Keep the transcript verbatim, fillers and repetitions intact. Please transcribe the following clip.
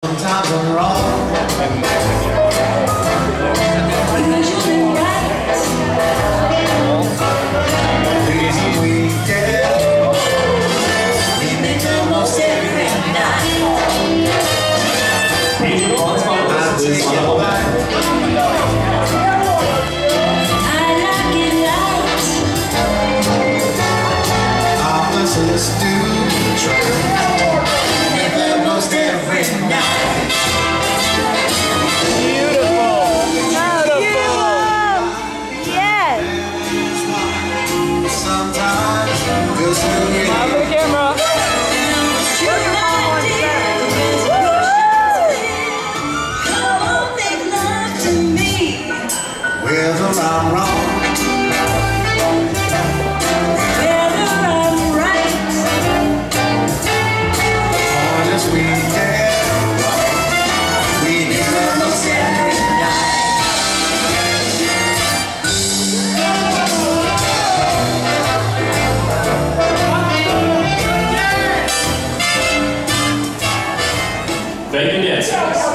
Sometimes I'm wrong. Usually right. Reason we get, we make the most every night. I take it back. I like it light. Our listeners do try. Make the most every night. Smile for the camera. Whether I'm wrong, Whether I'm right. honest we get, we need the most every night. Thank you, dancers.